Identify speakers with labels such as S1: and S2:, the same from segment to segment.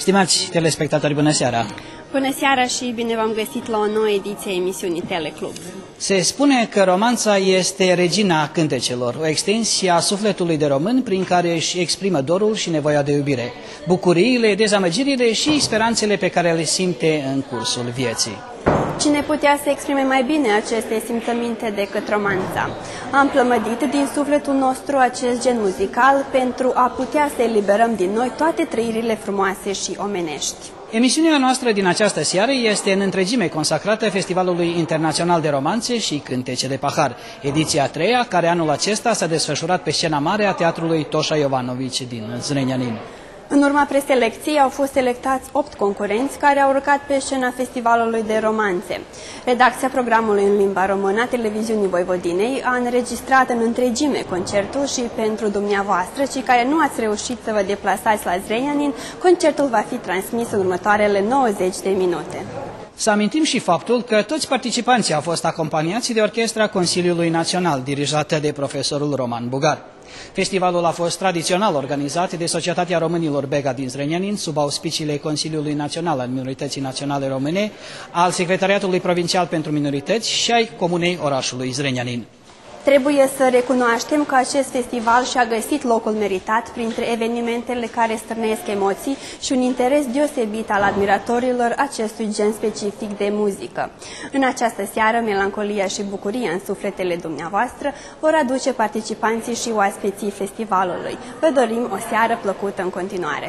S1: Stimați telespectatori, bună seara!
S2: Bună seara și bine v-am găsit la o nouă ediție a emisiunii Teleclub.
S1: Se spune că romanța este regina cântecelor, o extensie a sufletului de român prin care își exprimă dorul și nevoia de iubire, bucuriile, dezamăgirile și speranțele pe care le simte în cursul vieții.
S2: Cine putea să exprime mai bine aceste simțăminte decât romanța? Am plămădit din sufletul nostru acest gen muzical pentru a putea să eliberăm din noi toate trăirile frumoase și omenești.
S1: Emisiunea noastră din această seară este în întregime consacrată Festivalului Internațional de Romanțe și Cântece de Pahar, ediția a treia, care anul acesta s-a desfășurat pe scena mare a Teatrului Toșa Jovanovici din Zrenjanin.
S2: În urma preselecției au fost selectați 8 concurenți care au urcat pe scena Festivalului de Romanțe. Redacția programului în limba română a Televiziunii Voivodinei a înregistrat în întregime concertul și pentru dumneavoastră, cei care nu ați reușit să vă deplasați la Zrenjanin, concertul va fi transmis în următoarele 90 de minute.
S1: Să amintim și faptul că toți participanții au fost acompaniați de Orchestra Consiliului Național, dirijată de profesorul Roman Bugar. Festivalul a fost tradițional organizat de Societatea Românilor Bega din Zrenjanin, sub auspiciile Consiliului Național al Minorității Naționale Române, al Secretariatului Provincial pentru Minorități și ai Comunei orașului Zrenjanin.
S2: Trebuie să recunoaștem că acest festival și-a găsit locul meritat printre evenimentele care stârnesc emoții și un interes deosebit al admiratorilor acestui gen specific de muzică. În această seară, melancolia și bucuria în sufletele dumneavoastră vor aduce participanții și oaspeții festivalului. Vă dorim o seară plăcută în continuare!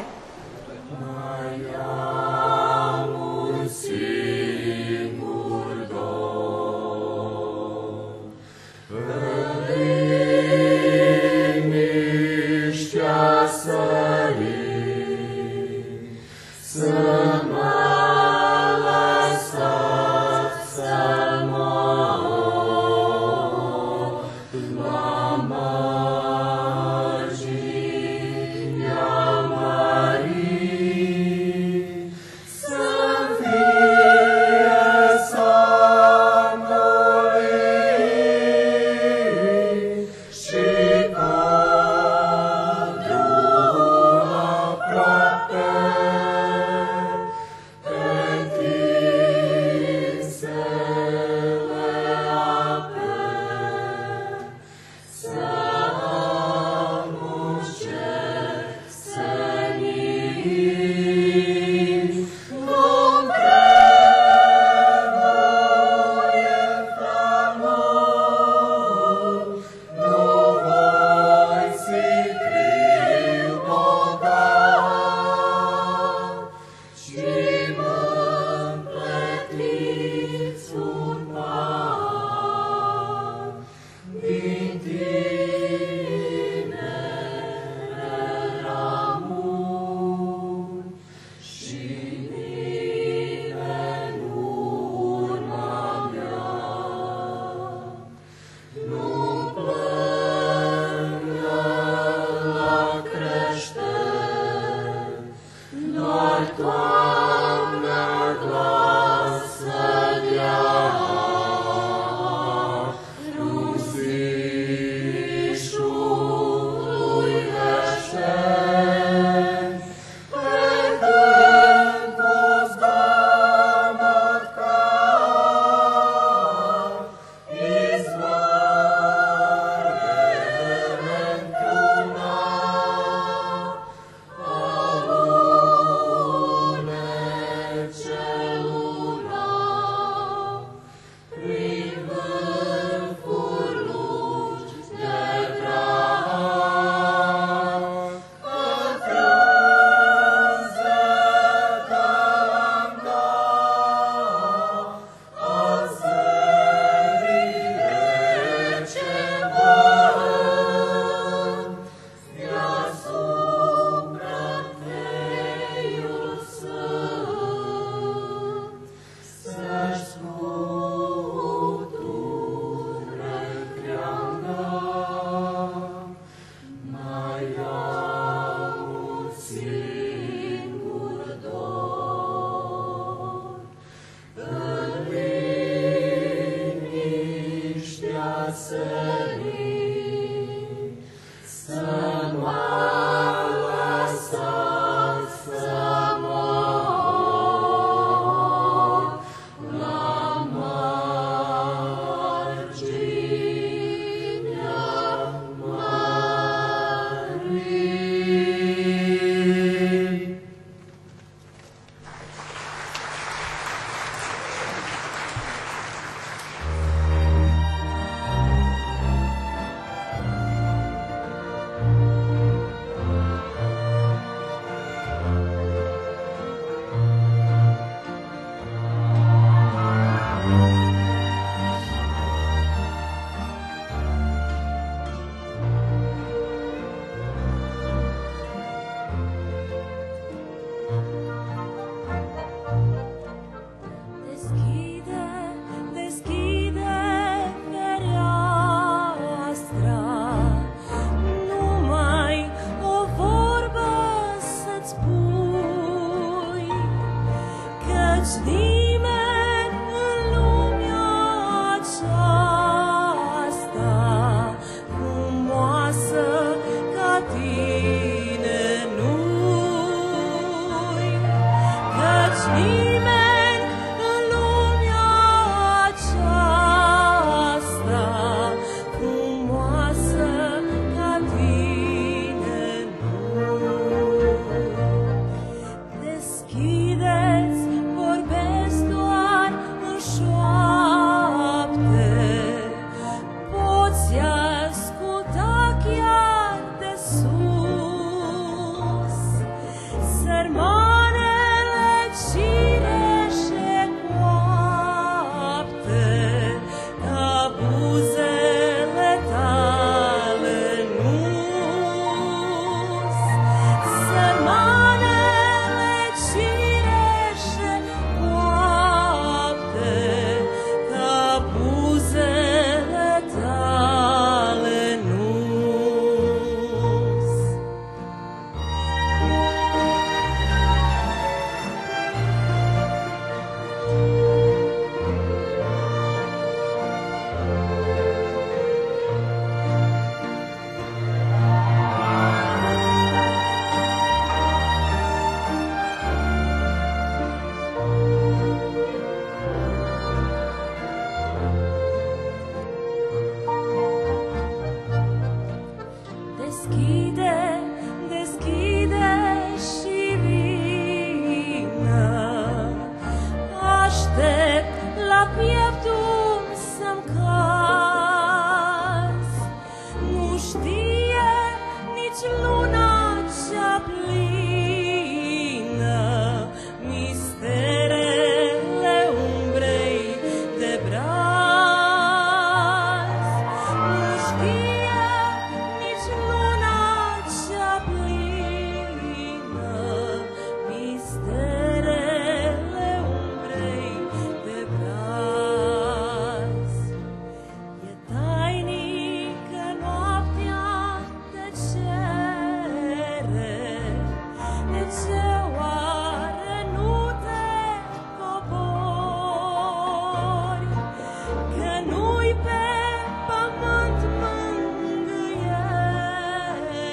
S3: Maria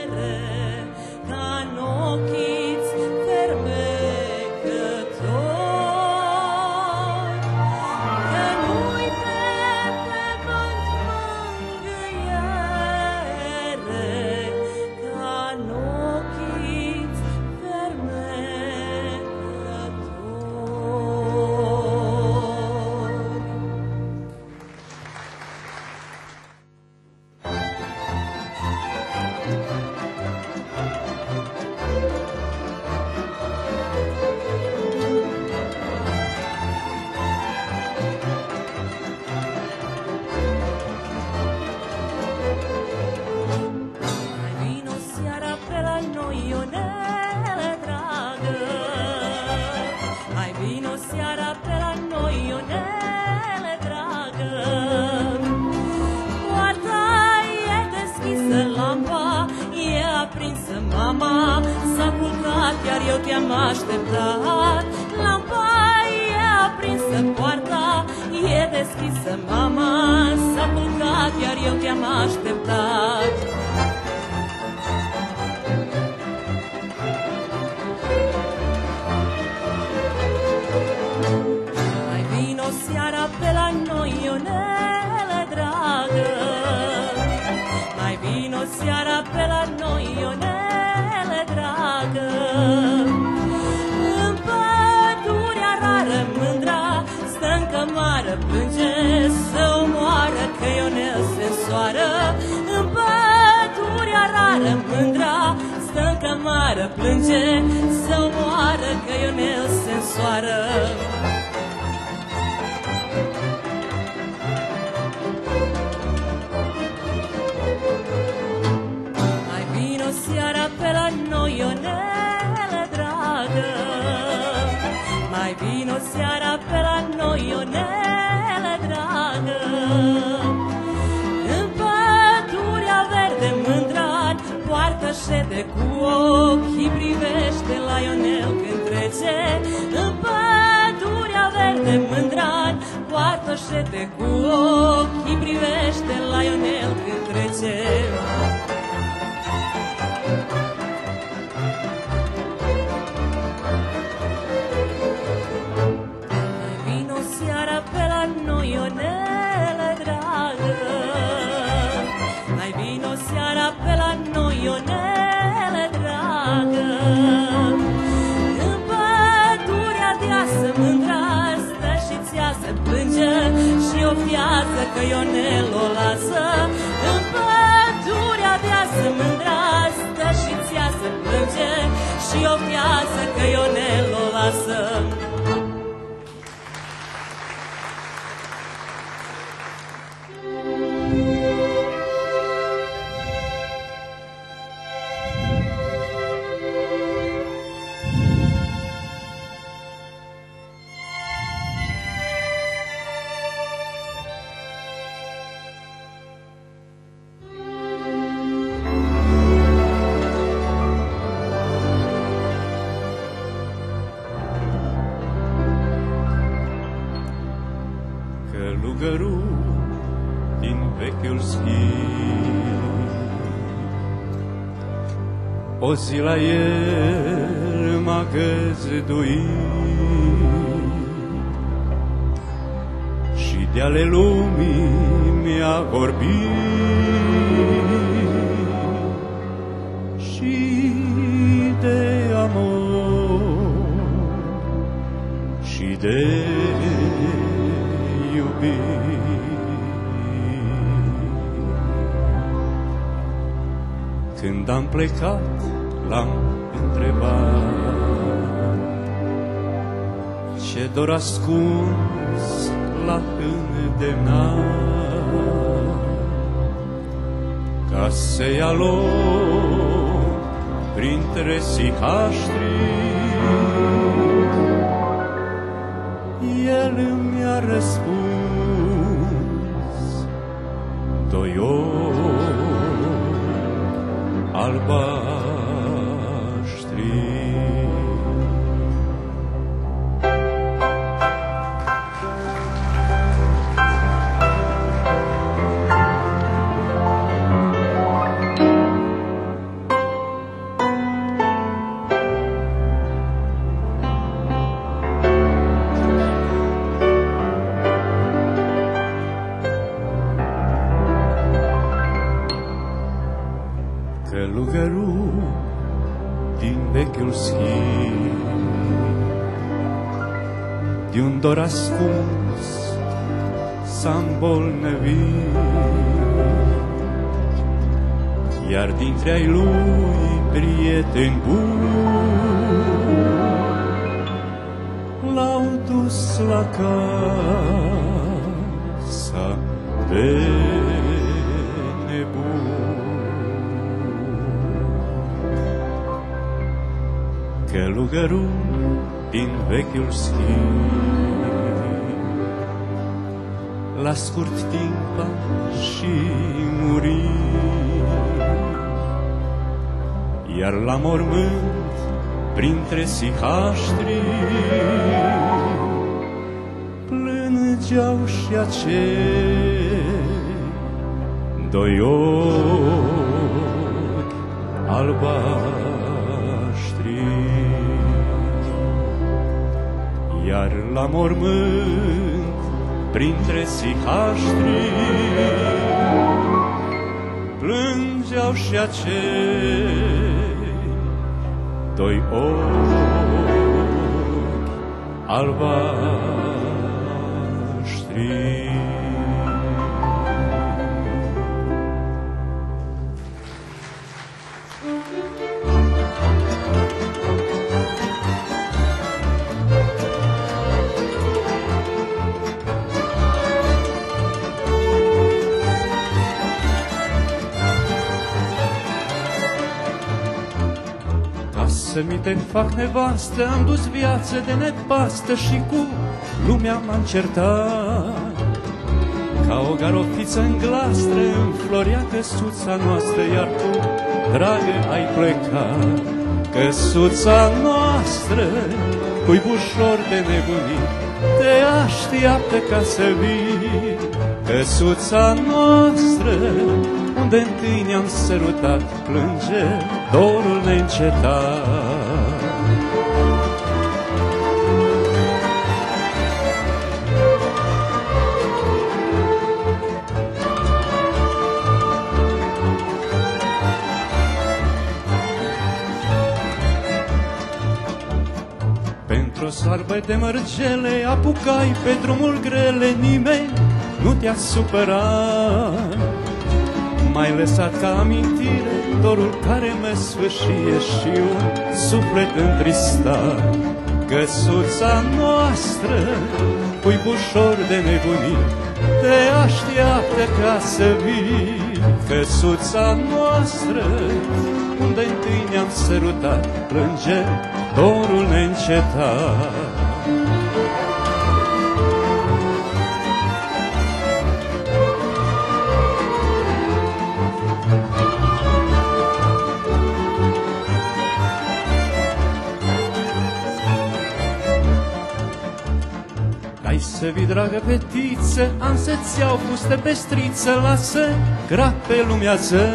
S3: Mama, s-a culcat, iar eu te-am așteptat. Lampa e aprinsă, poarta e deschisă. Mama, s-a culcat, iar eu te-am așteptat. Mai vino seara pe la noi, Ionele dragă. Mai vino seara pe la noi, Ionele dragă. În pădurea rară mândra stă în cămară, plânge să omoară că Ionel se însoară. În pădurea rară mândra stă în cămară, plânge să omoară că Ionel se însoară. Seara pe la noi, Ionele dragă. Mai vino seara pe la noi, Ionele dragă. În pădurea verde mândran poartă șede cu ochii, privește la Ionel când trece. În pădurea verde mândran poartă șede cu ochii, privește la Ionel când trece. Ionele dragă, mai vino seara pe la noi, Ionele dragă. În pădurea deasă mândra stă și țeasă, plânge și oftează că Ionel o lasă. În pădurea deasă mândra stă și țeasă, plânge și oftează că Ionel o lasă.
S4: Călugărul din vechiul schimb, o zi la el m-a găzduit și de ale lumii mi-a vorbit și de amor și de când am plecat, l-am întrebat ce dor ascuns l-a îndemnat ca să ia loc printre sicaștri. El mi-a răspuns doi ori albaștri. din vechiul schimb, de un dor ascuns s-a îmbolnăvit, iar dintre ai lui prieteni buni l-au dus la casa de nebun. Călugărul din vechiul schimb la scurt timp a și muri, iar la mormânt printre sihaștri plângeau și acei doi ochi albaștri, iar la mormânt printre sihaștri plângeau și acei doi ochi albaștri. Să mi te fac nevastă, am dus viață de nepastă și cu lumea m-am certat. Ca o garofiță în glastră înflorea căsuța noastră, iar tu, dragă, ai plecat. Căsuța noastră, cuibușor de nebunit, te așteaptă ca să vii. Căsuța noastră, unde întâi ne-am sărutat, plânge dorul neîncetat. Pentru o soarbă de mărgele apucai pe drumul grele, nimeni nu te-a supărat. M-ai lăsat ca amintire dorul care mă sfâșie și un suflet întristat. Căsuța noastră, cuibușor de nebunit, te așteaptă ca să vii. Căsuța noastră, unde întâi ne-am sărutat, plânge dorul neîncetat. Să vii, dragă fetiță, am să-ți iau fustă pestriță, lasă grape lumează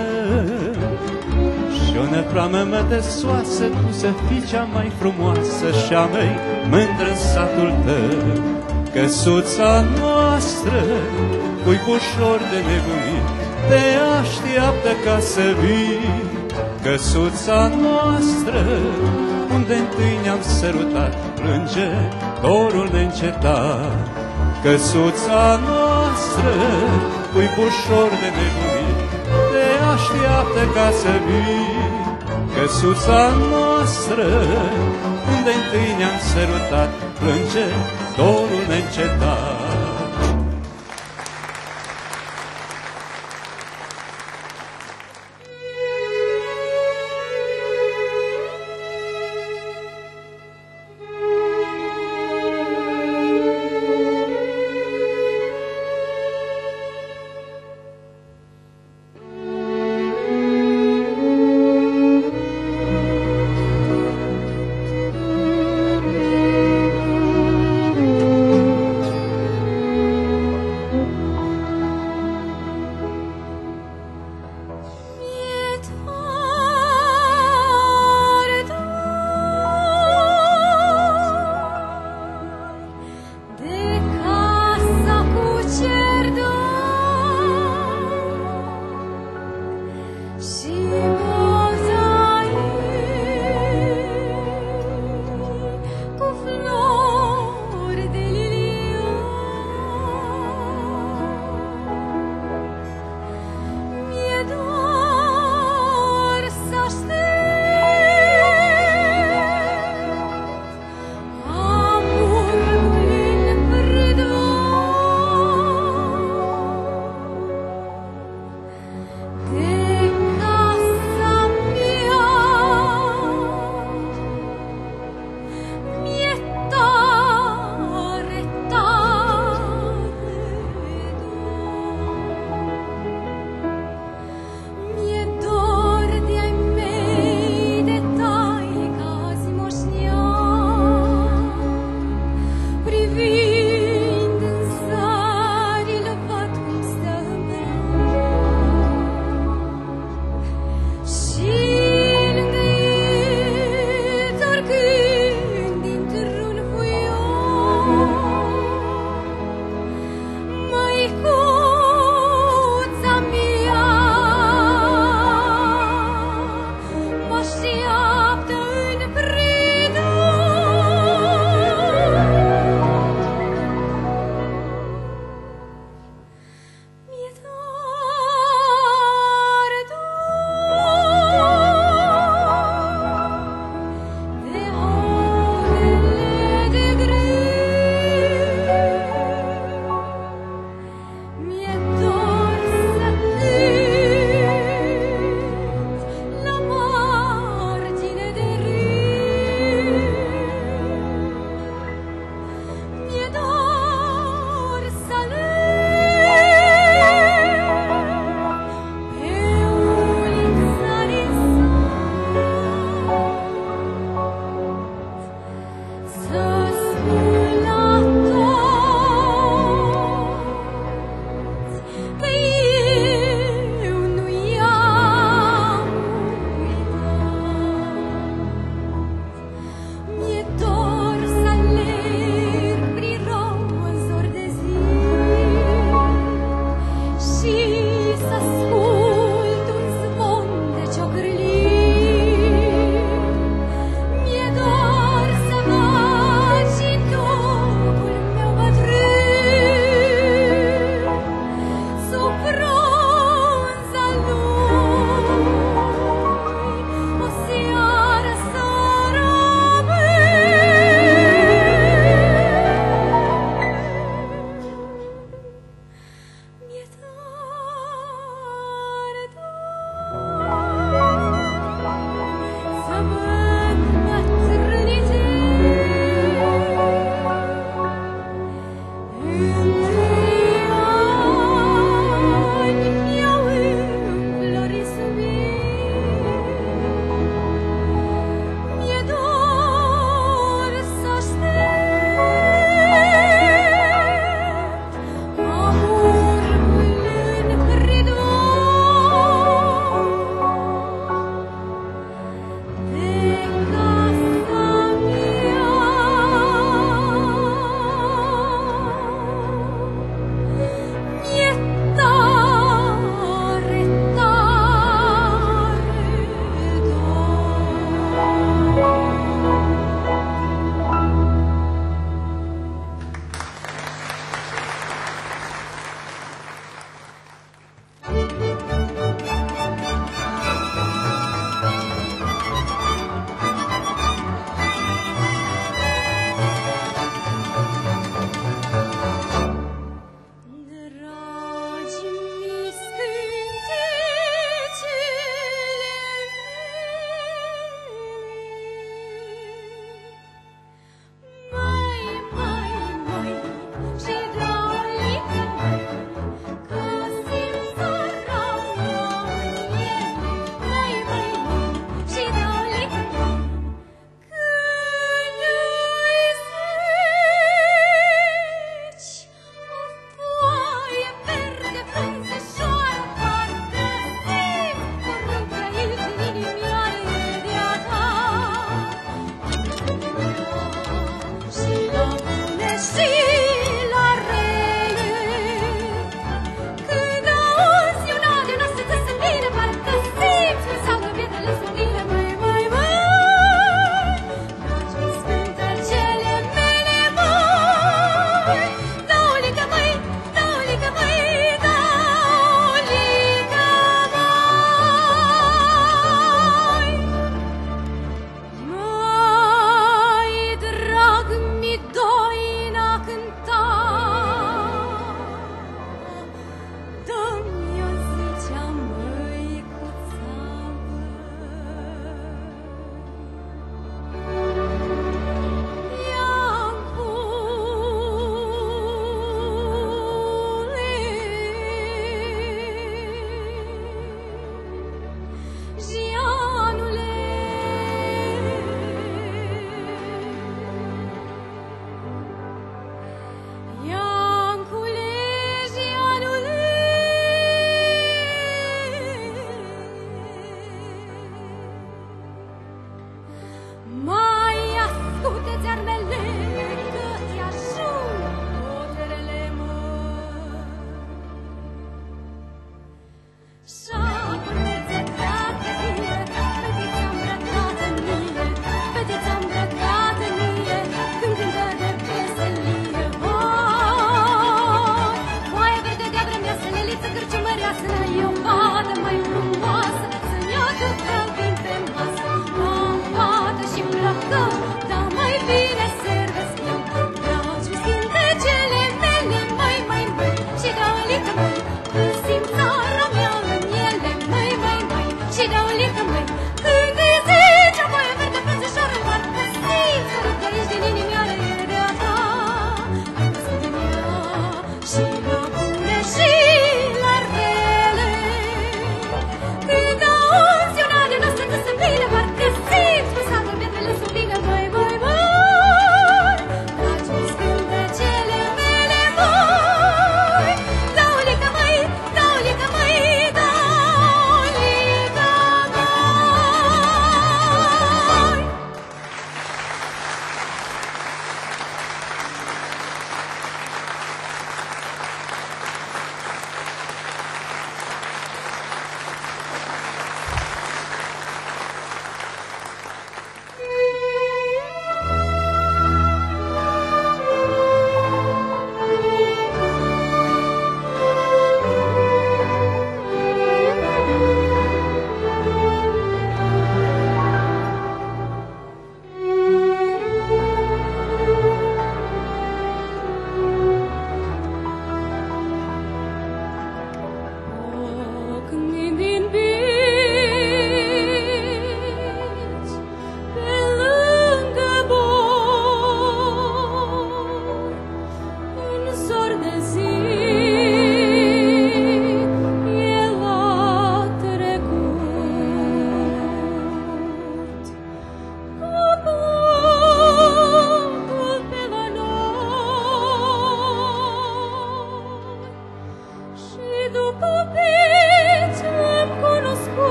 S4: și o năpramă mătăsoasă, tu să fii cea mai frumoasă și a mei mândră satul tău. Căsuța noastră, cuibușor de nebunit, te așteaptă ca să vii. Căsuța noastră, unde întâi ne-am sărutat, plânge dorul neîncetat. Căsuța noastră, cuibușor de nebunit, te așteaptă ca să vii. Căsuța noastră, unde întâi ne-am sărutat, plânge dorul neîncetat.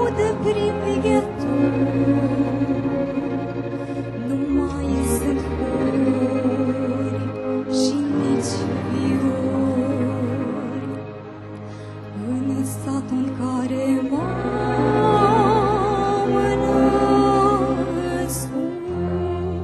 S3: de priveghetor, nu mai sunt flori și nici viori în satul în care m-am născut.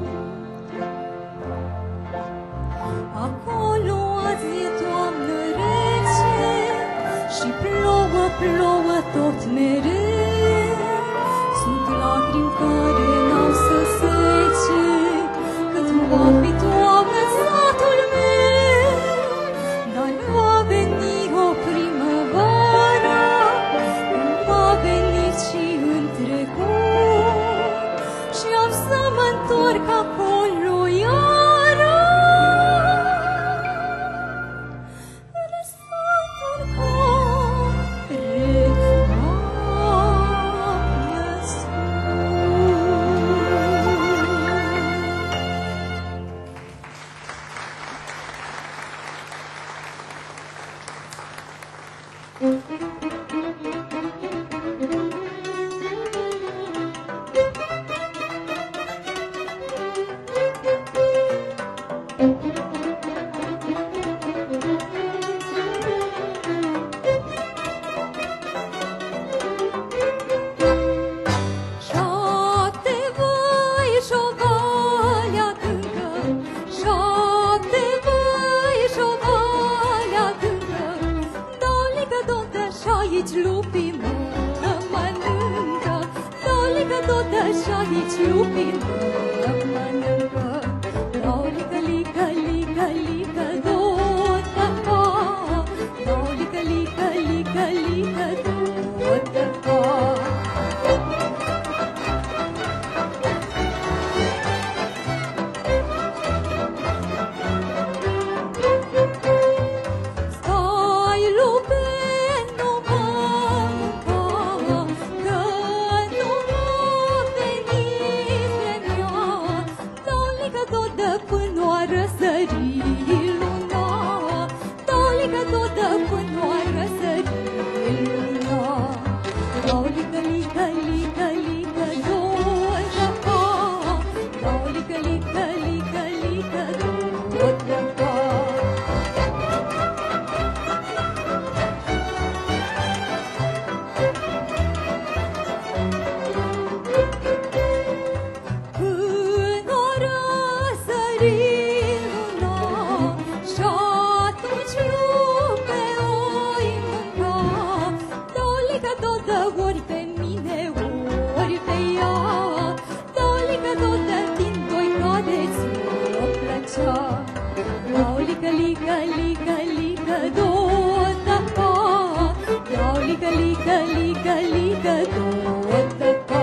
S3: Acolo azi e toamnă rece și plouă tot mereu. Sunt lacrimi care n-au să sece cât va fi toamnă în satul meu. Dar va veni o primăvară, va veni și în trecut și am să mă întorc acolo iară. În satul care m-am Șapte vai și-o vale adâncă, șapte vai și-o vale adâncă, dolică tot așa aici lupii mă mănâncă, dolică tot așa aici lupii mă mănâncă, dolică, lică, lică, lică, tot așa, dolică, lică, lică, lică, tot așa. Stai, lupe, nu mă mânca, că nu mă veni vremea. Dolică tot de până a răsări luna, dolică tot de până a răsări luna. Dolică, lică, lică, lică, tot așa, dolică, lică, lică, lică, tot așa. Când o răsări luna și atunci lupe oi mânca, dolică tot de ori pe mine, ori pe ea, dolică tot de din doi care ți-o plăcea. Dolică, lică, lică, lică, tot așa, dolică, lică, lică, lică, tot așa.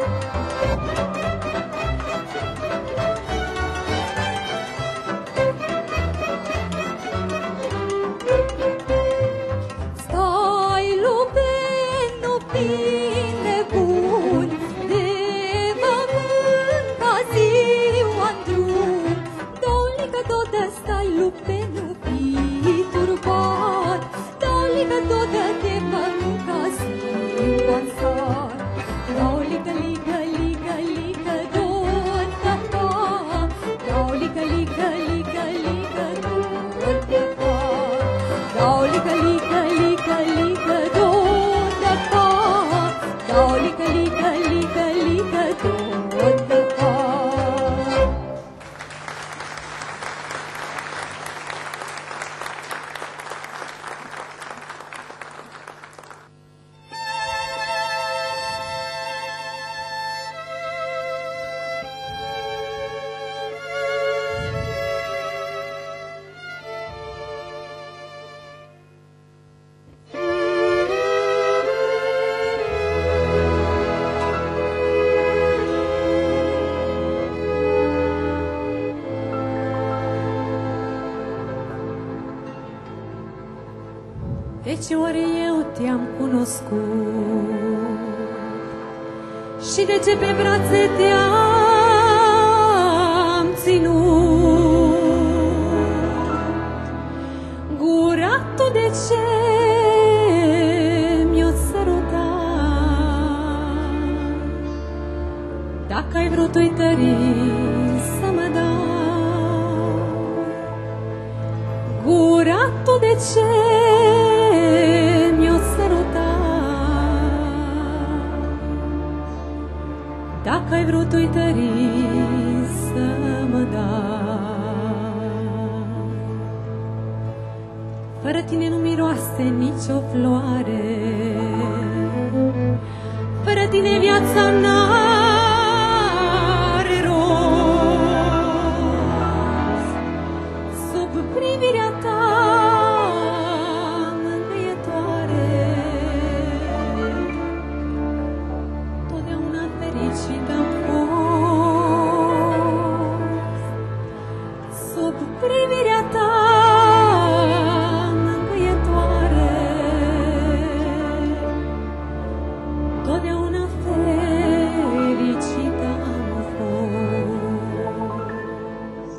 S3: Stai, lupe, nu fi nebun, de mă mânca ziua-n drum. Dolică tot de stai, lupe, nu fi turbat, dolică tot de te mă mânca ziua-n sat. Dolică, lică, lică, lică, tot așa, dolică, lică, lică, lică, tot așa. Dolică, lică, lică, lică, tot așa, dolică, lică, lică, lică, tot așa. Deci ori eu te-am cunoscut și de ce pe brațe te-am ținut? Gura tu de ce mi-o sărutat? Dacă ai vrut uitări să mă dai, gura tu de ce mi-o săruta? Dacă ai vrut uitări să mă dai, fără tine nu miroase nicio floare, fără tine viața n-are rost. Sub privirea ta mângâietoare, totdeauna fericită-mi fost. Sub privirea ta mângâietoare, totdeauna fericită-mi fost.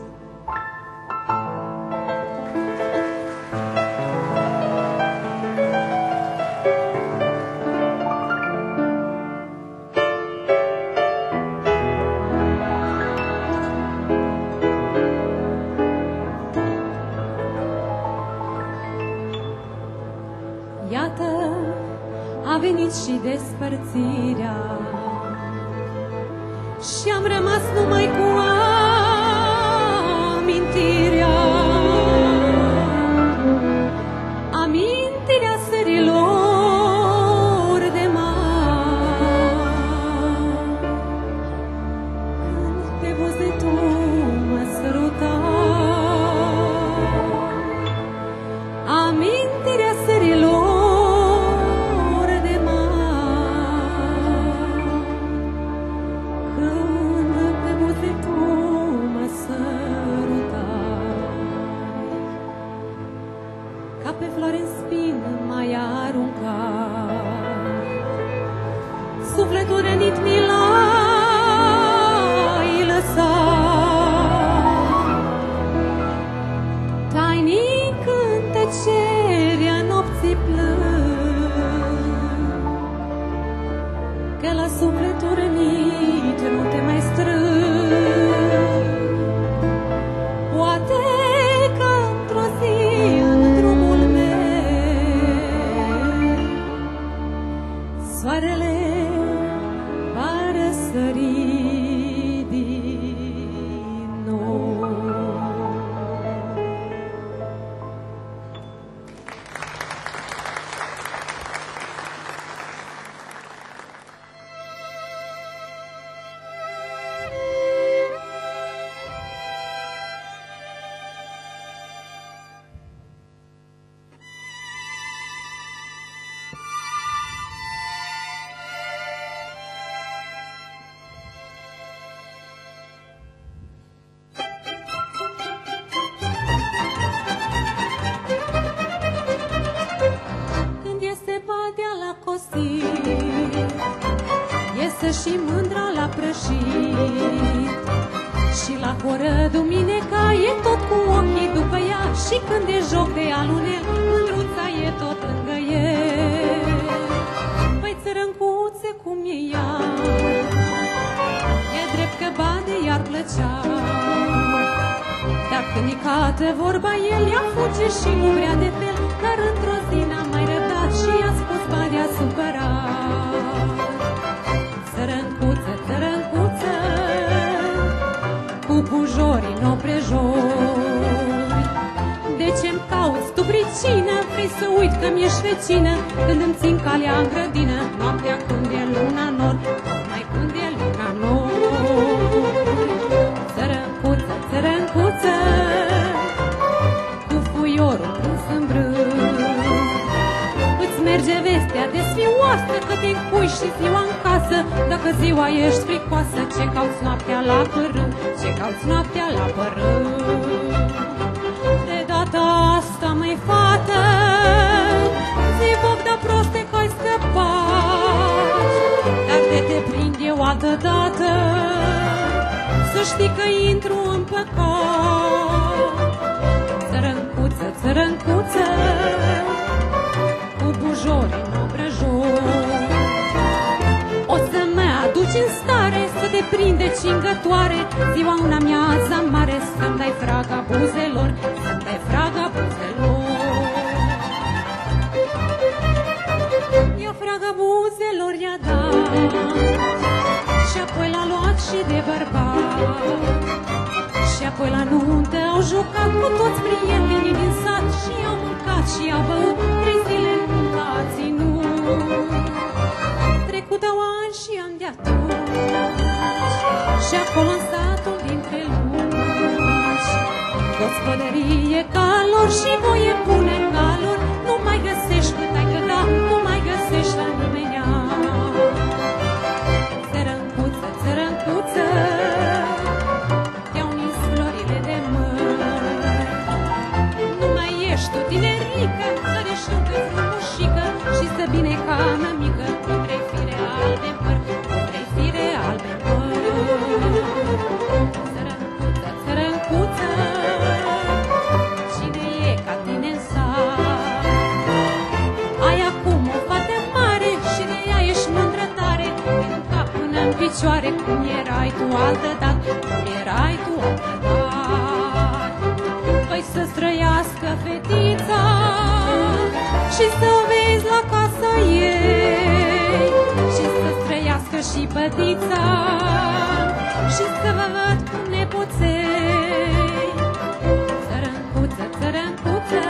S3: Iată, a venit și despărțirea și am rămas numai cu amintirea, amintirea serilor de mare, când pe buze tu mă sărutai, amintirea serilor de mare, când pe buze tu mă sărutai. Ca pe floare în spin m-ai aruncat, sufletul rănit mi l-ai lăsat. Tainic în tăcerea nopții plâng, că la sufletul rănit nu te mai strâng. Poate că într-o zi în drumul meu soarele va răsări din nou. Când iese badea la cosit, iese și mândra la prășit, și la horă duminica e tot cu ochii după ea, și când e joc de alunel, mândruța e tot lângă el. Păi țărâncuțe cum e ea, e drept că bade i-ar plăcea, dar când-i cată vorba el, ea fuge și nu vrea de fel. Dar într-o zi n-a mai răbdat și i-a spus badea supărat: țărâncuță, țărâncuță, cu bujorii n-o prejori, de ce-mi cauți tu pricină? Vrei să uit că mi-ești vecină, când îmi țin calea în grădină, noaptea când e luna nor, mai când e luna nor. Țărâncuță, țărâncuță, cu fuiorul prins în brâu, îți merge vestea de sfioasă, că te încui și ziua în casă. Dacă ziua ești fricoasă, ce cauți noaptea la părâu? Ce cauți noaptea la părâu? De data asta, măi fată, zi Bogda proste că ai scăpat, dar de te prind eu altă dată, să știi că intru în păcat. Țărâncuță, țărâncuță, cu bujorii în obrăjor, o să mă aduci în stare să te
S5: se prinde cingătoare, ziua una miaza mare, să-mi dai fraga buzelor, să-mi dai fraga buzelor. Ia fraga buzelor, i-a dat, și apoi l-a luat și de bărbat. Și apoi la nuntă au jucat cu toți prietenii din sat și au mâncat și au băut, 3 zile n-a ținut. Trecutau ani și ani de atunci și acolo în satul dintre lungi, gospodărie calor și voie bună calor, nu mai găsești cât ai căda, nu mai găsești la nimenea. Țărâncuță, țărâncuță, te-au nins florile de măr. Nu mai ești tu tinerică, țăreșucă frumușică și stă bine ca nămică, cu 3 fire albe în păr, cu 3 fire albe în păr. Țărâncuță, țărâncuță, cine e ca tine în sat? Ai acum o fată mare și de ea ești mândră tare, din cap până în picioare, cum erai tu altădată, cum erai tu altădată. Păi să-ți trăiască fetița și să o vezi la casa ei, și să-ți trăiască și pătița și să vă văd cu nepoței. Țărâncuță, țărâncuță,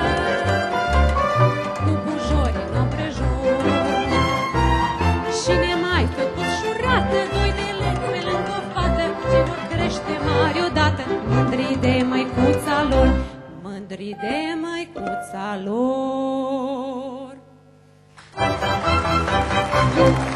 S5: cu bujori în împrejur și nemai făcut șurată, 2 de lei pe lângă o fată ce vor crește mari odată, mândri de măicuța lor, mândri de măicuța lor.